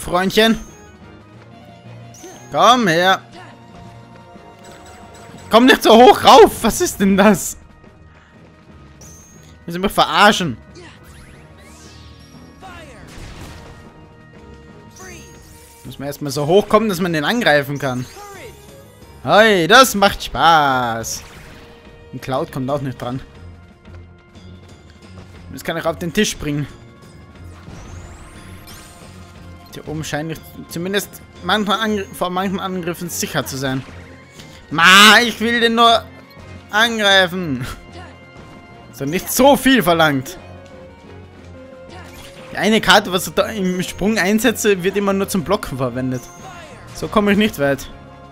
Freundchen. Komm her. Komm nicht so hoch rauf. Was ist denn das? Wir sind mich verarschen. Muss man erstmal so hochkommen, dass man den angreifen kann. Hey, das macht Spaß. Ein Cloud kommt auch nicht dran. Jetzt kann ich auf den Tisch springen. Hier oben scheint ich zumindest vor manchen Angriffen sicher zu sein. Ma, ich will den nur angreifen. So, nicht so viel verlangt. Die eine Karte, was ich da im Sprung einsetze, wird immer nur zum Blocken verwendet. So komme ich nicht weit.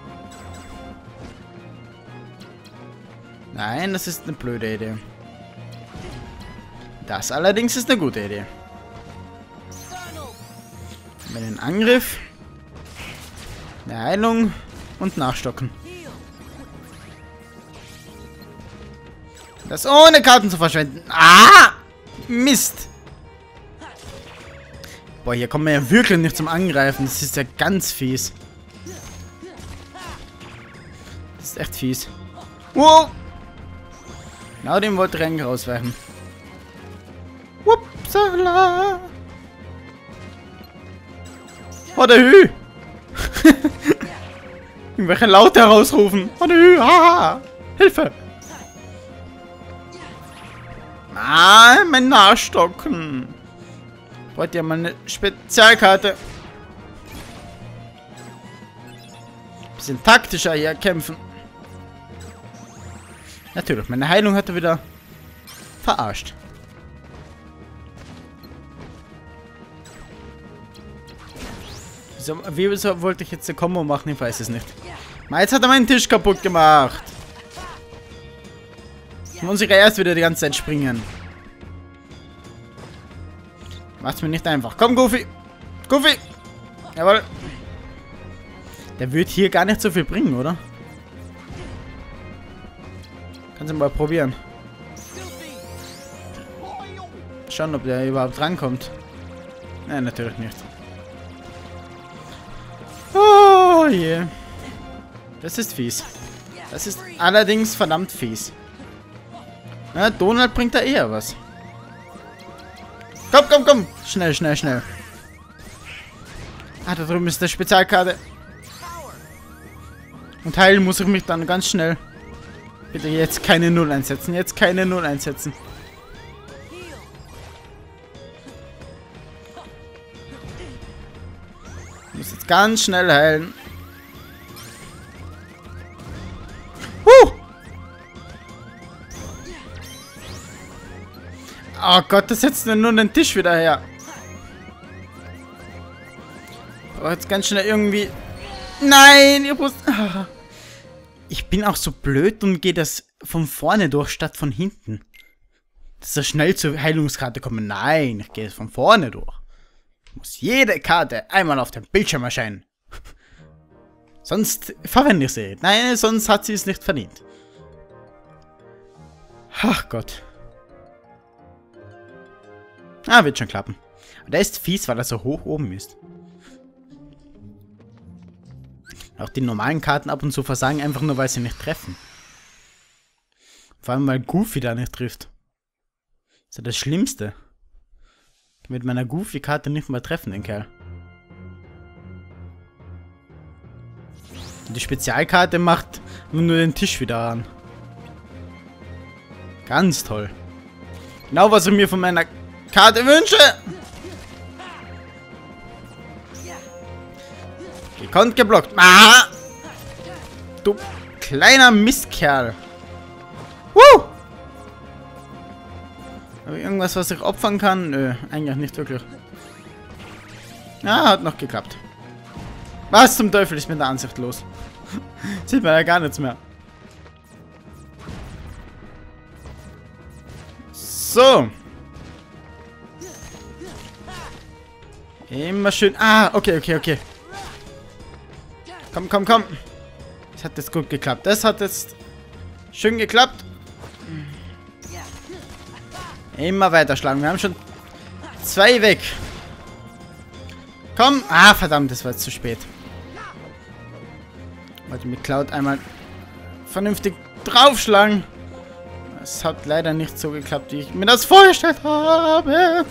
Nein, das ist eine blöde Idee. Das allerdings ist eine gute Idee. Mit den Angriff, eine Heilung und Nachstocken. Das ohne Karten zu verschwenden. Ah! Mist! Boah, hier kommen wir ja wirklich nicht zum Angreifen. Das ist ja ganz fies. Das ist echt fies. Wow! Genau dem wollte ich eigentlich ausweichen. Upsala! Oh, der Hü! Irgendwelche Laute herausrufen. Oh, der Hü! Haha! Hilfe! Ah, mein Nachstocken. Ich wollte ja mal eine Spezialkarte. Bisschen taktischer hier kämpfen. Natürlich, meine Heilung hat er wieder verarscht. Wieso wollte ich jetzt eine Combo machen? Ich weiß es nicht. Jetzt hat er meinen Tisch kaputt gemacht. Jetzt muss ich ja erst wieder die ganze Zeit springen. Macht's mir nicht einfach. Komm, Goofy. Goofy. Jawohl. Der wird hier gar nicht so viel bringen, oder? Kannst du mal probieren. Schauen, ob der überhaupt rankommt. Nein, natürlich nicht. Oh je. Yeah. Das ist fies. Das ist allerdings verdammt fies. Na, Donald bringt da eher was. Komm, komm, komm. Schnell, schnell, schnell. Ah, da drüben ist eine Spezialkarte. Und heilen muss ich mich dann ganz schnell. Bitte jetzt keine 0 einsetzen. Jetzt keine 0 einsetzen. Ich muss jetzt ganz schnell heilen. Oh Gott, das setzt nur den Tisch wieder her. Aber jetzt ganz schnell irgendwie... Nein, ich muss... Ich bin auch so blöd und gehe das von vorne durch, statt von hinten. Dass er schnell zur Heilungskarte kommen. Nein, ich gehe es von vorne durch. Muss jede Karte einmal auf dem Bildschirm erscheinen. Sonst verwende ich sie. Nein, sonst hat sie es nicht verdient. Ach Gott. Ah, wird schon klappen. Aber der ist fies, weil er so hoch oben ist. Auch die normalen Karten ab und zu versagen, einfach nur, weil sie nicht treffen. Vor allem, weil Goofy da nicht trifft. Das ist ja das Schlimmste. Ich kann mit meiner Goofy-Karte nicht mal treffen, den Kerl. Und die Spezialkarte macht nur den Tisch wieder an. Ganz toll. Genau, was ich mir von meiner Karte wünsche. Gekonnt geblockt. Ah! Du kleiner Mistkerl. Woo! Habe ich irgendwas, was ich opfern kann? Nö, eigentlich nicht wirklich. Ah, hat noch geklappt. Was zum Teufel ist mit der Ansicht los? Sieht man ja gar nichts mehr. So. Immer schön. Ah, okay, okay, okay. Komm, komm, komm. Das hat jetzt gut geklappt. Das hat jetzt schön geklappt. Immer weiter schlagen. Wir haben schon 2 weg. Komm! Ah, verdammt, das war jetzt zu spät. Wollte mit Cloud einmal vernünftig draufschlagen. Es hat leider nicht so geklappt, wie ich mir das vorgestellt habe.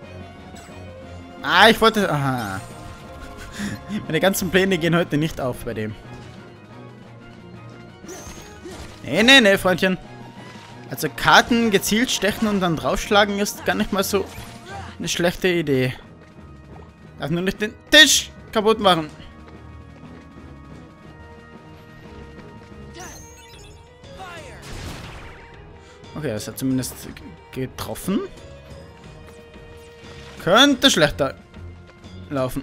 Ah, ich wollte... Aha. Meine ganzen Pläne gehen heute nicht auf bei dem. Nee, Freundchen. Also Karten gezielt stechen und dann draufschlagen ist gar nicht mal so eine schlechte Idee. Darf nur nicht den Tisch kaputt machen. Okay, das hat zumindest getroffen. Könnte schlechter laufen.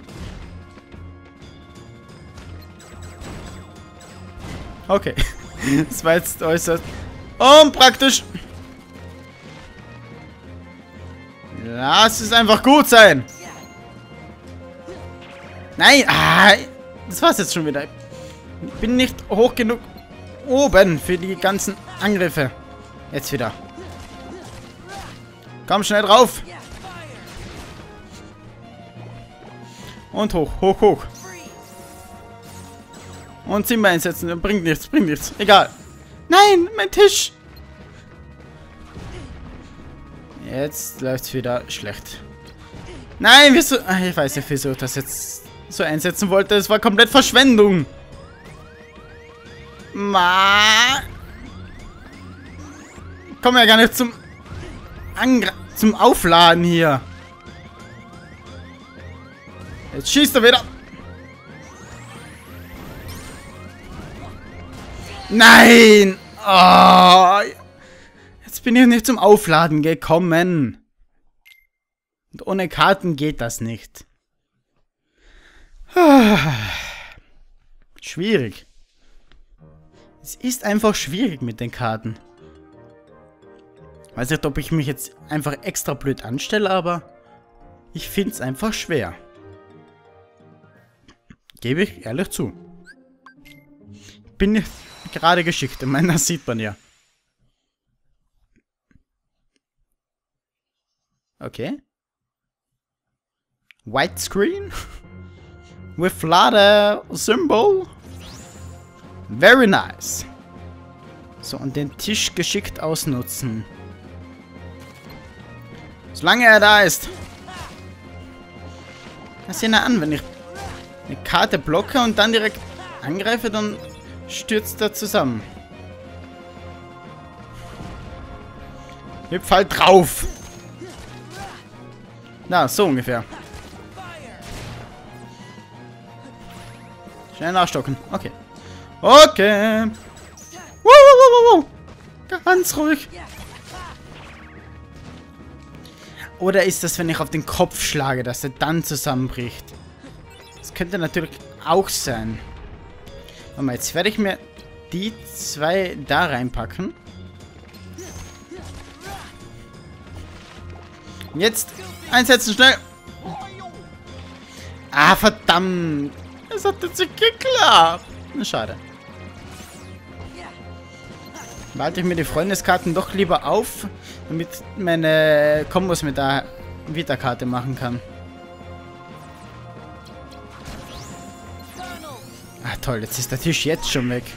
Okay. Das war jetzt äußerst unpraktisch. Lass es einfach gut sein. Nein. Ah, das war's jetzt schon wieder. Ich bin nicht hoch genug oben für die ganzen Angriffe. Jetzt wieder. Komm schnell drauf. Und hoch, hoch, hoch. Und Simba einsetzen. Bringt nichts, bringt nichts. Egal. Nein, mein Tisch. Jetzt läuft's wieder schlecht. Nein, wieso? Ach, ich weiß nicht, wieso ich das jetzt so einsetzen wollte. Es war komplett Verschwendung. Ich komme ja gar nicht zum Aufladen hier. Jetzt schießt er wieder. Nein! Oh, jetzt bin ich nicht zum Aufladen gekommen. Und ohne Karten geht das nicht. Schwierig. Es ist einfach schwierig mit den Karten. Weiß nicht, ob ich mich jetzt einfach extra blöd anstelle, aber ich finde es einfach schwer. Gebe ich ehrlich zu. Bin nicht gerade geschickt. Ich meine, das sieht man ja. Okay. White Screen. With ladder symbol. Very nice. So, und den Tisch geschickt ausnutzen. Solange er da ist. Das sehen wir an, wenn ich eine Karte blocke und dann direkt angreife, dann stürzt er zusammen. Hüpf halt drauf. Na, so ungefähr. Schnell nachstocken. Okay. Okay. Ganz ruhig. Oder ist das, wenn ich auf den Kopf schlage, dass er dann zusammenbricht? Das könnte natürlich auch sein. Warte mal, jetzt werde ich mir die zwei da reinpacken. Jetzt einsetzen, schnell. Ah, verdammt. Es hat jetzt nicht geklappt. Schade. Behalte ich mir die Freundeskarten doch lieber auf, damit meine Kombos mit der Vita-Karte machen kann. Ah, toll. Jetzt ist der Tisch jetzt schon weg.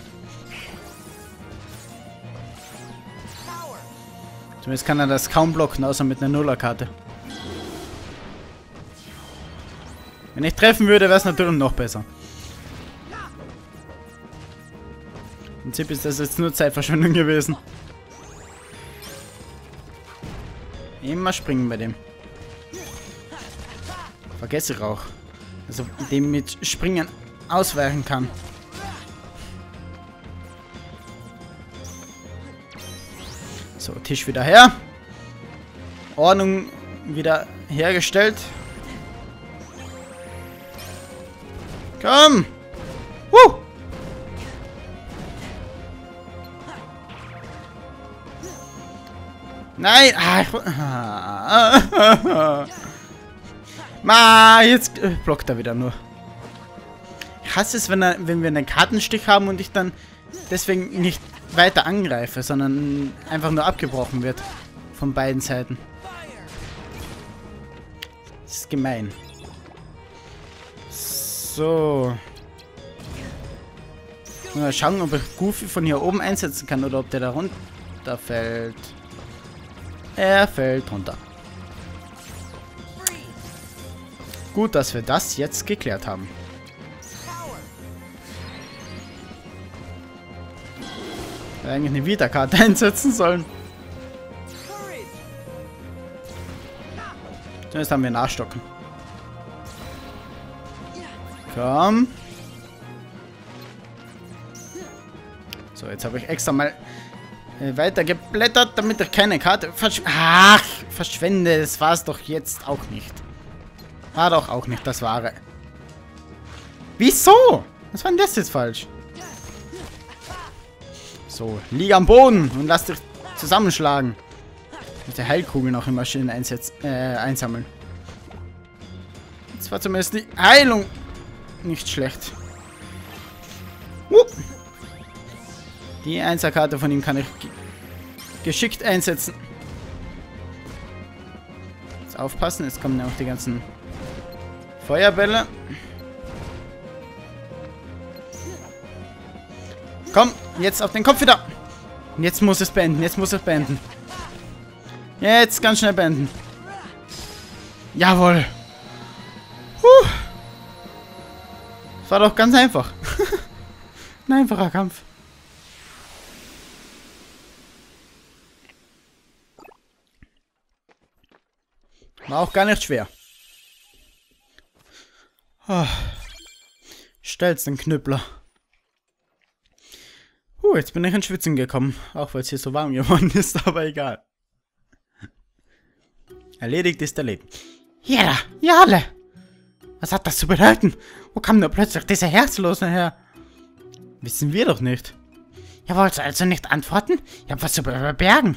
Zumindest kann er das kaum blocken, außer mit einer Nuller-Karte. Wenn ich treffen würde, wäre es natürlich noch besser. Im Prinzip ist das jetzt nur Zeitverschwendung gewesen. Immer springen bei dem. Vergesse ich auch. Also dem mit Springen ausweichen kann. So, Tisch wieder her. Ordnung wieder hergestellt. Komm! Nein! Jetzt blockt er wieder nur. Ich hasse es, wenn wir einen Kartenstich haben und ich dann deswegen nicht weiter angreife, sondern einfach nur abgebrochen wird. Von beiden Seiten. Das ist gemein. So. Mal schauen, ob ich Goofy von hier oben einsetzen kann oder ob der da runterfällt. Er fällt runter. Gut, dass wir das jetzt geklärt haben. Wir eigentlich eine Vita-Karte einsetzen sollen. Jetzt haben wir Nachstocken. Komm. So, jetzt habe ich extra mal weiter geblättert, damit ich keine Karte verschwende. Das war es doch jetzt auch nicht. War doch auch nicht das Wahre. Wieso? Was war denn das jetzt falsch? So, lieg am Boden und lass dich zusammenschlagen. Mit der Heilkugel noch immer schön einsammeln. Jetzt war zumindest die Heilung nicht schlecht. Die Einserkarte von ihm kann ich geschickt einsetzen. Jetzt aufpassen, jetzt kommen ja auch die ganzen Feuerbälle. Komm, jetzt auf den Kopf wieder. Und jetzt muss es beenden, jetzt muss es beenden. Jetzt ganz schnell beenden. Jawohl. Das war doch ganz einfach. Ein einfacher Kampf. War auch gar nicht schwer. Oh. Stellst den Knüppler. Jetzt bin ich in Schwitzen gekommen. Auch weil es hier so warm geworden ist, aber egal. Erledigt ist erledigt. Ja, Jale! Was hat das zu bedeuten? Wo kam nur plötzlich dieser Herzlose her? Wissen wir doch nicht. Ihr wollt also nicht antworten? Ihr habt was zu verbergen.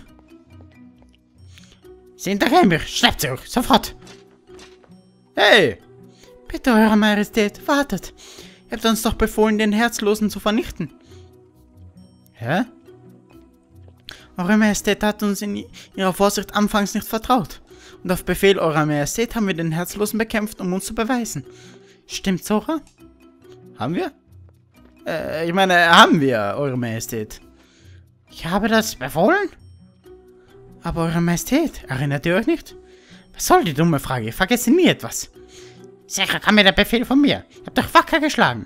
Sie hintergehen mich. Schnappt sie euch. Sofort. Hey! Bitte, Eure Majestät, wartet. Ihr habt uns doch befohlen, den Herzlosen zu vernichten. Hä? Eure Majestät hat uns in ihrer Vorsicht anfangs nicht vertraut. Und auf Befehl Eurer Majestät haben wir den Herzlosen bekämpft, um uns zu beweisen. Stimmt, Zora? Haben wir? Ich meine, haben wir, Eure Majestät. Ich habe das befohlen? Aber Eure Majestät, erinnert ihr euch nicht? Was soll die dumme Frage? Ich vergesse nie etwas. Sicher kam mir der Befehl von mir. Ihr habt doch wacker geschlagen.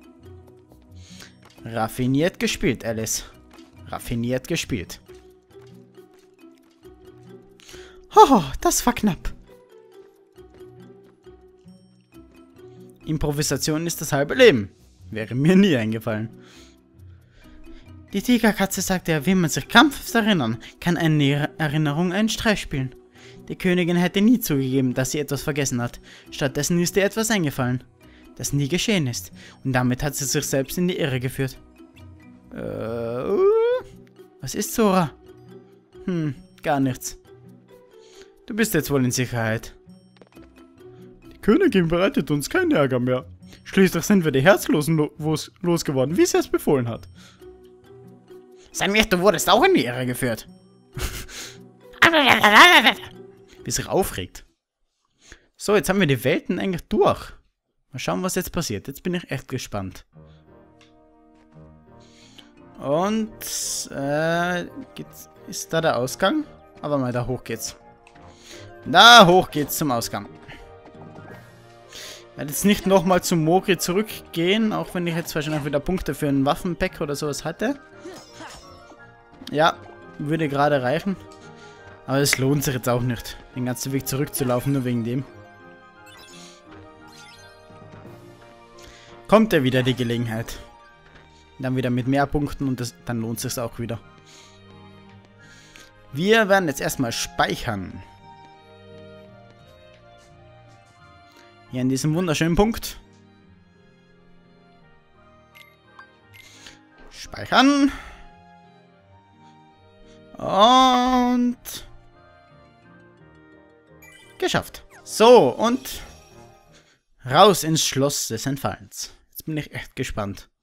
Raffiniert gespielt, Alice. Raffiniert gespielt. Oh, das war knapp. Improvisation ist das halbe Leben. Wäre mir nie eingefallen. Die Tigerkatze sagte ja, will man sich krampfhaft erinnern, kann eine Erinnerung einen Streich spielen. Die Königin hätte nie zugegeben, dass sie etwas vergessen hat. Stattdessen ist ihr etwas eingefallen, das nie geschehen ist. Und damit hat sie sich selbst in die Irre geführt. Was ist, Zora? Gar nichts. Du bist jetzt wohl in Sicherheit. Die Königin bereitet uns keinen Ärger mehr. Schließlich sind wir die Herzlosen losgeworden, wie sie es befohlen hat. Samir, du wurdest auch in die Irre geführt. Wie sich aufregt. So, jetzt haben wir die Welten eigentlich durch. Mal schauen, was jetzt passiert. Jetzt bin ich echt gespannt. Und, ist da der Ausgang? Aber mal, da hoch geht's. Da hoch geht's zum Ausgang. Ich werde jetzt nicht nochmal zum Mogri zurückgehen, auch wenn ich jetzt wahrscheinlich wieder Punkte für ein Waffenpack oder sowas hatte. Ja, würde gerade reichen. Aber es lohnt sich jetzt auch nicht, den ganzen Weg zurückzulaufen, nur wegen dem. Kommt ja wieder die Gelegenheit. Dann wieder mit mehr Punkten und dann lohnt es sich auch wieder. Wir werden jetzt erstmal speichern. Hier an diesem wunderschönen Punkt. Speichern. Und geschafft. So, und raus ins Schloss des Entfallens. Jetzt bin ich echt gespannt.